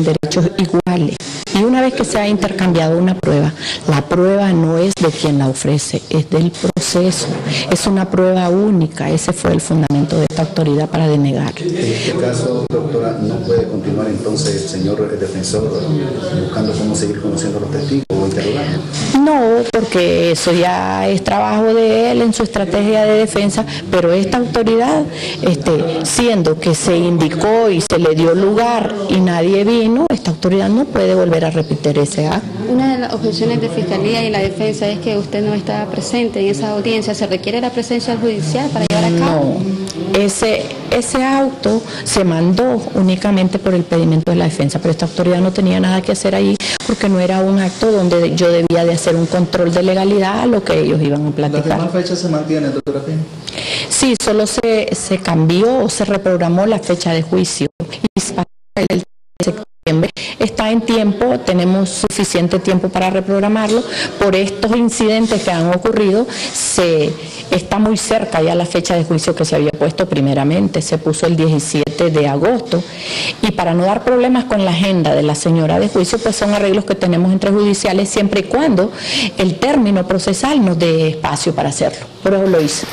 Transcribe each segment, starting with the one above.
derechos iguales. Y una vez que se ha intercambiado una prueba, la prueba no es de quien la ofrece, es del proceso. Es una prueba única. Ese fue el fundamento de esta autoridad para denegar. En este caso, doctora, ¿no puede continuar entonces el señor defensor buscando cómo seguir conociendo a los testigos o interrogando? No, porque eso ya es trabajo de él en su estrategia de defensa, pero esta autoridad, siendo que se indicó y se le dio lugar y nadie vino, esta autoridad no puede volver a repetir ese acto. Una de las objeciones de Fiscalía y la defensa es que usted no estaba presente en esa audiencia. ¿Se requiere la presencia judicial para llevar a cabo? No, ese auto se mandó únicamente por el pedimento de la defensa, pero esta autoridad no tenía nada que hacer ahí porque no era un acto donde yo debía de hacer un control de legalidad a lo que ellos iban a platicar. ¿Las demás fechas se mantienen, doctora Pino? Sí, solo se cambió o se reprogramó la fecha de juicio y para el 3 de septiembre. Está en tiempo, tenemos suficiente tiempo para reprogramarlo. Por estos incidentes que han ocurrido, está muy cerca ya la fecha de juicio que se había puesto primeramente, se puso el 17 de agosto. Y para no dar problemas con la agenda de la señora de juicio, pues son arreglos que tenemos entre judiciales siempre y cuando el término procesal nos dé espacio para hacerlo. Por eso lo hice.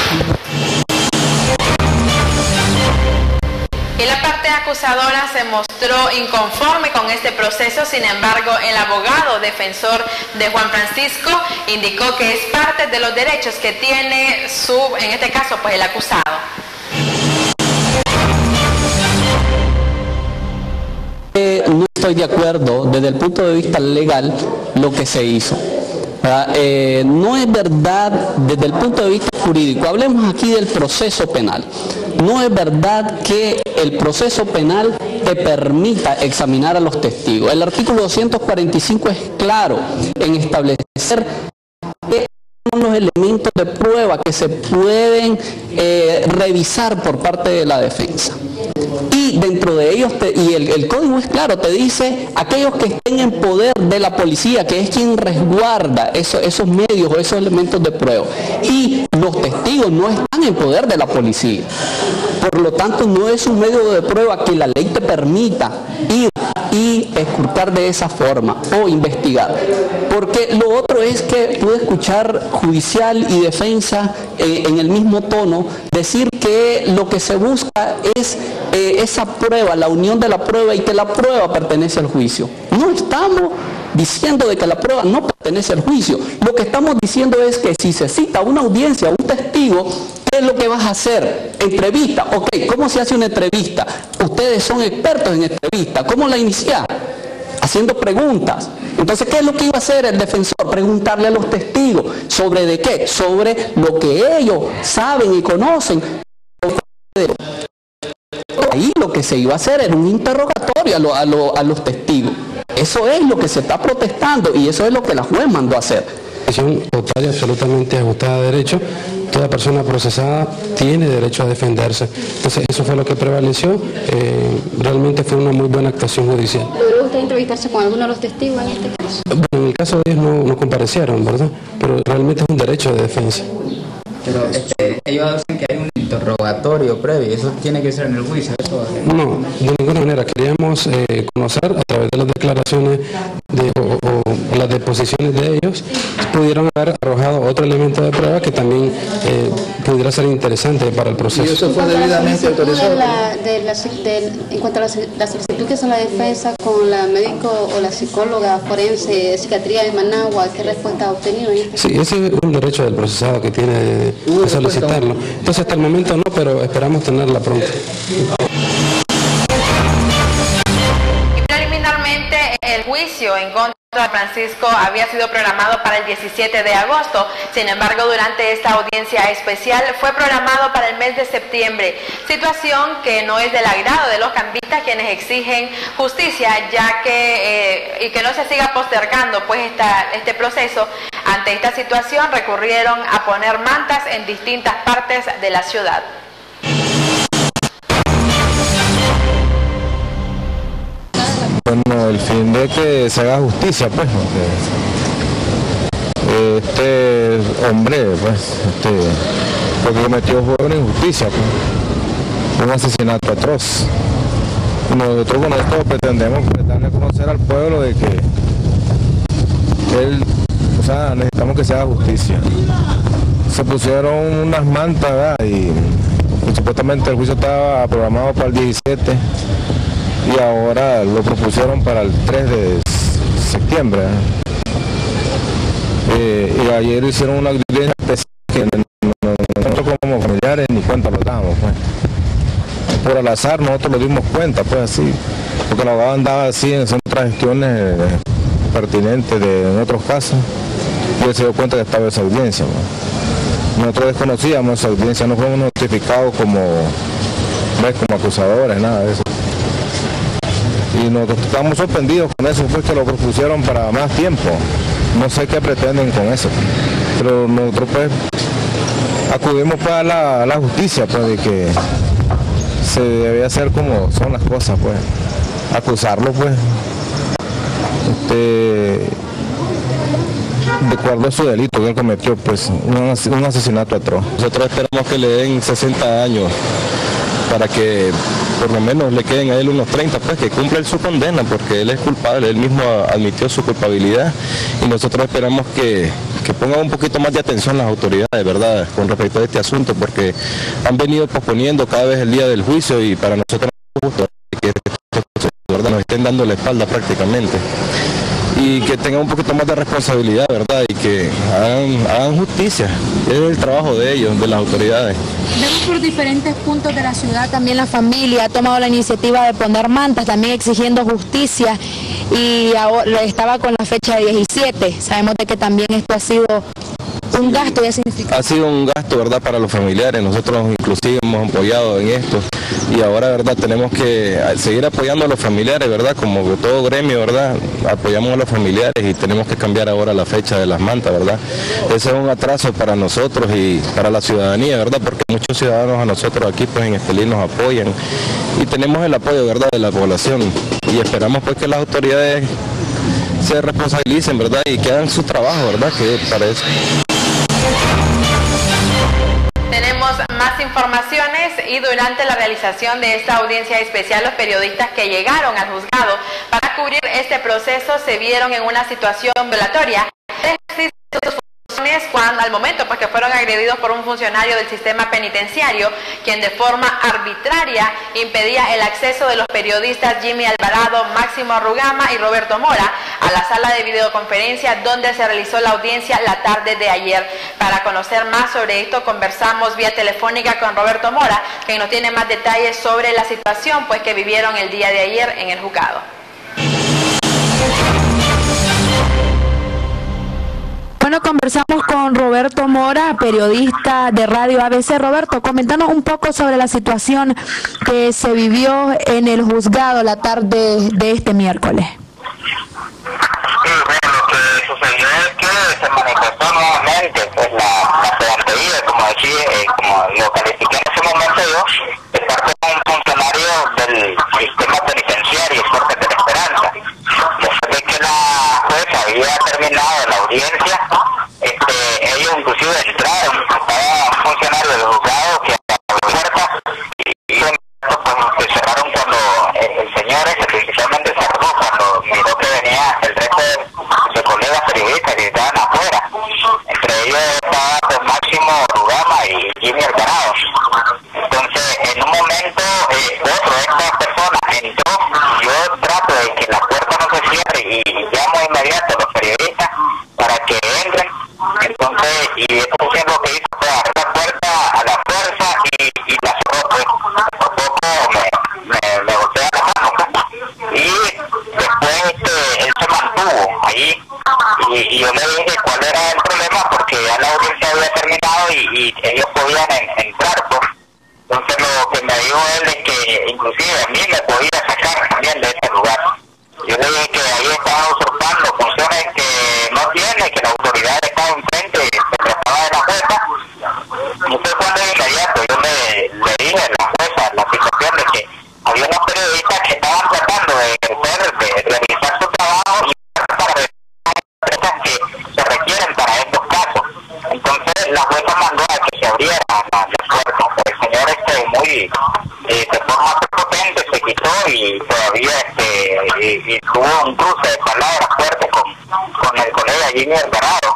Y la parte acusadora se mostró inconforme con este proceso. Sin embargo, el abogado defensor de Juan Francisco indicó que es parte de los derechos que tiene en este caso, pues el acusado. No estoy de acuerdo desde el punto de vista legal lo que se hizo. No es verdad desde el punto de vista jurídico. Hablemos aquí del proceso penal. No es verdad que el proceso penal te permita examinar a los testigos. El artículo 245 es claro en establecer que son los elementos de prueba que se pueden revisar por parte de la defensa. Y dentro de ellos, el código es claro, te dice aquellos que estén en poder de la policía, que es quien resguarda esos medios o esos elementos de prueba. Y los testigos no están en poder de la policía. Por lo tanto, no es un medio de prueba que la ley te permita ir y escrutar de esa forma o investigar. Porque lo otro es que pude escuchar judicial y defensa en el mismo tono decir que lo que se busca es esa prueba, la unión de la prueba y que la prueba pertenece al juicio. No estamos diciendo de que la prueba no pertenece al juicio. Lo que estamos diciendo es que si se cita una audiencia, un testigo, ¿qué es lo que vas a hacer? Entrevista. Ok, ¿cómo se hace una entrevista? Ustedes son expertos en entrevista. ¿Cómo la iniciar? Haciendo preguntas. Entonces, ¿qué es lo que iba a hacer el defensor? Preguntarle a los testigos. ¿Sobre de qué? Sobre lo que ellos saben y conocen. Ahí lo que se iba a hacer era un interrogatorio a los testigos. Eso es lo que se está protestando y eso es lo que la juez mandó a hacer. Total y absolutamente ajustada a derecho. Toda persona procesada tiene derecho a defenderse. Entonces eso fue lo que prevaleció. Realmente fue una muy buena actuación judicial. ¿Logró usted entrevistarse con alguno de los testigos en este caso? Bueno, en el caso de ellos no comparecieron, ¿verdad? Pero realmente es un derecho de defensa. Pero ellos dicen que hay un interrogatorio previo, eso tiene que ser en el juicio. ¿Eso? No, de ninguna manera. Queríamos conocer a través de las declaraciones o las deposiciones de ellos, pudieron haber arrojado otro elemento de prueba que también pudiera ser interesante para el proceso. ¿Y eso fue debidamente autorizado? En cuanto a la solicitud que hizo la defensa con la médico o la psicóloga forense de psiquiatría de Managua, ¿qué respuesta ha obtenido? Sí, ese es un derecho del procesado que tiene de solicitarlo. Entonces hasta el momento no, pero esperamos tenerla pronto. Y preliminarmente el juicio en contra de Francisco había sido programado para el 17 de agosto. Sin embargo, durante esta audiencia especial fue programado para el mes de septiembre, situación que no es del agrado de los cambistas, quienes exigen justicia ya que y que no se siga postergando pues este proceso. Ante esta situación recurrieron a poner mantas en distintas partes de la ciudad. Bueno, el fin de que se haga justicia, pues, este hombre, pues, lo que cometió fue una injusticia, pues, un asesinato atroz. Nosotros con esto pretendemos darle a conocer al pueblo de que él, o sea, necesitamos que se haga justicia. Se pusieron unas mantas, ¿verdad? Y supuestamente el juicio estaba programado para el 17 y ahora lo propusieron para el 3 de septiembre. Y ayer hicieron una audiencia especial que nosotros como familiares ni cuenta nos damos, pues. Por al azar nosotros nos dimos cuenta, pues así, porque el abogado andaba así en otras gestiones pertinentes en otros casos y él se dio cuenta que estaba esa audiencia, pues. Nosotros desconocíamos esa audiencia, no fuimos notificados como acusadores, nada de eso. Y nosotros estamos sorprendidos con eso, pues que lo propusieron para más tiempo. No sé qué pretenden con eso, pero nosotros pues acudimos para la justicia, pues de que se debe hacer como son las cosas, pues acusarlo, pues de acuerdo a su delito que él cometió, pues un asesinato atroz. Nosotros esperamos que le den 60 años para que por lo menos le queden a él unos 30, pues que cumpla su condena, porque él es culpable, él mismo admitió su culpabilidad y nosotros esperamos que pongan un poquito más de atención las autoridades, ¿verdad?, con respecto a este asunto, porque han venido posponiendo cada vez el día del juicio y para nosotros no es justo que ¿verdad?, nos estén dando la espalda prácticamente. Y que tengan un poquito más de responsabilidad, ¿verdad? Y que hagan justicia. Es el trabajo de ellos, de las autoridades. Vemos por diferentes puntos de la ciudad, también la familia ha tomado la iniciativa de poner mantas, también exigiendo justicia, y ahora estaba con la fecha de 17. Sabemos de que también esto ha sido un gasto ya significativo. Ha sido un gasto, ¿verdad?, para los familiares. Nosotros inclusive hemos apoyado en esto y ahora, ¿verdad?, tenemos que seguir apoyando a los familiares, ¿verdad?, como todo gremio, ¿verdad?, apoyamos a los familiares y tenemos que cambiar ahora la fecha de las mantas, ¿verdad? Ese es un atraso para nosotros y para la ciudadanía, ¿verdad?, porque muchos ciudadanos a nosotros aquí pues en Estelí nos apoyan y tenemos el apoyo, ¿verdad?, de la población y esperamos pues que las autoridades se responsabilicen, ¿verdad?, y que hagan su trabajo, ¿verdad?, que para eso. Tenemos más informaciones y durante la realización de esta audiencia especial los periodistas que llegaron al juzgado para cubrir este proceso se vieron en una situación violatoria cuando al momento pues que fueron agredidos por un funcionario del sistema penitenciario quien de forma arbitraria impedía el acceso de los periodistas Jimmy Alvarado, Máximo Rugama y Roberto Mora a la sala de videoconferencia donde se realizó la audiencia la tarde de ayer. Para conocer más sobre esto conversamos vía telefónica con Roberto Mora, quien nos tiene más detalles sobre la situación pues que vivieron el día de ayer en el juzgado. Bueno, conversamos con Roberto Mora, periodista de Radio ABC. Roberto, comentanos un poco sobre la situación que se vivió en el juzgado la tarde de este miércoles. Sí, bueno, lo que sucedió es que se manifestó nuevamente pues, la pedantería, como decía, como lo califiqué en ese momento yo, de parte de un funcionario del sistema penitenciario, Fuerza de la Esperanza. Después de que la jueza había terminado la audiencia, ellos inclusive entraron, estaba un funcionario del juzgado que abrió la puerta y pues cerraron cuando el señor principalmente cerró cuando miró que venía el resto de colegas periodistas que estaban afuera. Entre ellos estaba pues, Máximo Rugama y Jimmy Alvarado. Entonces, en un momento, otro de estas personas entró, yo trato de que la puerta no se cierre y llamo inmediato a los periodistas para que entren. Entonces, y esto lo que hizo fue abrir la puerta a la fuerza y la cerró, pues, por poco me golpea la mano, pues. Y después él se mantuvo ahí y yo le dije cuál era el problema porque ya la audiencia había terminado y ellos podían entrar, pues. Entonces lo que me dijo él es que inclusive a mí me podía sacar también de ese lugar. Yo le dije que ahí estaban usurpando funciones que no tiene, que la autoridad estaba enfrente y se trataba de la jueza. Entonces cuando de inmediato yo le dije a la jueza la situación de que había unos periodistas que estaban tratando de ejercer, de realizar su trabajo y para las empresas que se requieren para estos casos. Entonces la jueza mandó a que se abriera la puerta. El señor muy de forma prepotente se quitó y tuvo un cruce de palabras fuerte con el colega Jimmy Alvarado,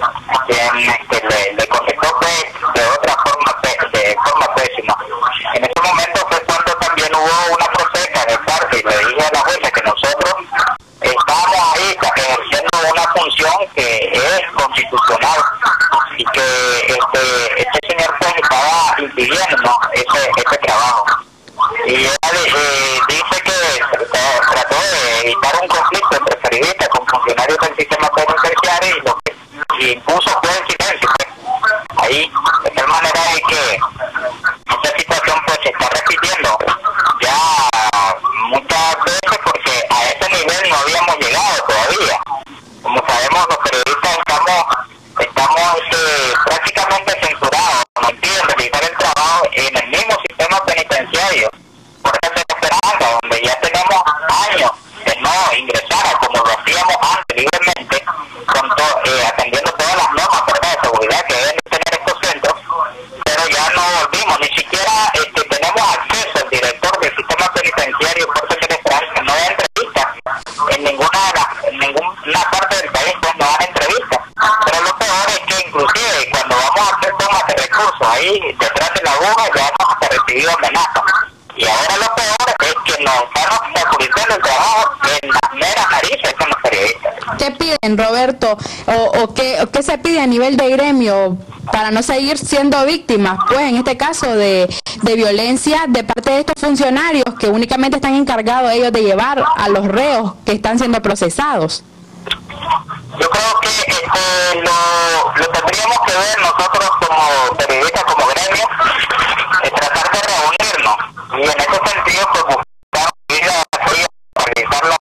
quien le contestó pues, de otra forma, de forma pésima. En ese momento fue cuando también hubo una protesta de parte, y le dije a la jueza que nosotros estábamos ahí ejerciendo una función que es constitucional y que este señor pues estaba impidiendo ese trabajo. Y él dice que trató de evitar un conflicto entre periodistas con funcionarios del sistema penitenciario y lo que impuso fue el silencio. Ahí, de tal manera de que esta situación pues se está repitiendo ya muchas veces porque a ese nivel no habíamos llegado todavía. Como sabemos, los periodistas estamos prácticamente censurados, nos impiden realizar el trabajo en el mismo sistema penitenciario. Por esa esperanza, donde ya tenemos años de no ingresar a como lo hacíamos antes libremente, atendiendo todas las normas de seguridad que deben tener estos centros, pero ya no volvimos, ni siquiera tenemos acceso al director del sistema penitenciario Jorge Celestral, que no da entrevistas en ninguna parte del país, pues no dan entrevistas. Pero lo peor es que inclusive cuando vamos a hacer tomas de recursos ahí detrás de la aguja ya hemos hasta recibido amenazas. Y ahora lo peor es que nos están obstaculizando el trabajo en las meras narices con los periodistas. ¿Qué piden, Roberto? ¿O qué se pide a nivel de gremio para no seguir siendo víctimas, pues en este caso de violencia de parte de estos funcionarios que únicamente están encargados ellos de llevar a los reos que están siendo procesados? Yo creo que lo tendríamos que ver nosotros como periodistas, como gremio, tratar de reunirnos y en ese sentido pues buscar medidas para realizar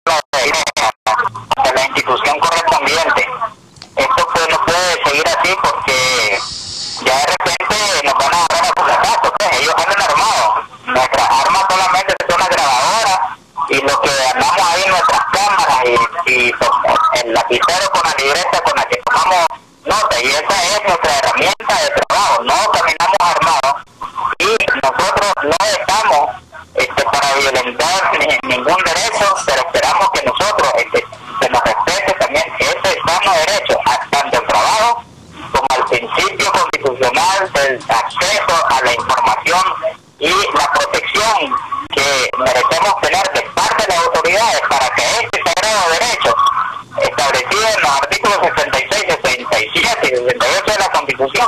de la institución correspondiente. Esto pues no puede seguir así porque ya de repente nos van a agarrar a puñetazos, pues ellos andan armados. Nuestras armas solamente son las grabadoras y lo que andamos ahí en nuestras cámaras y el lapicero con la libreta con la que tomamos nota, y esa es nuestra herramienta de trabajo. No caminamos armados y nosotros no estamos para violentar ningún derecho, pero esperamos que nosotros se nos respete también ese sano derecho tanto al trabajo como al principio constitucional del acceso a la información y la protección que merecemos tener de parte de las autoridades para que este sagrado derecho establecido en los artículos 66, 67 y 68 de la Constitución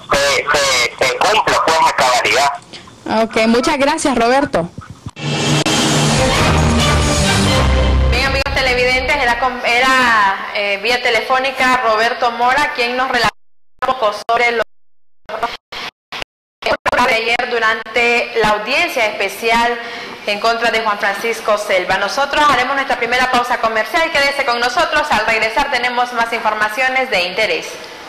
se cumpla pues a cabalidad. Ok, muchas gracias, Roberto. Bien, amigos televidentes, era vía telefónica Roberto Mora quien nos relató un poco sobre lo de ayer durante la audiencia especial en contra de Juan Francisco Selva. Nosotros haremos nuestra primera pausa comercial. Quédese con nosotros. Al regresar tenemos más informaciones de interés.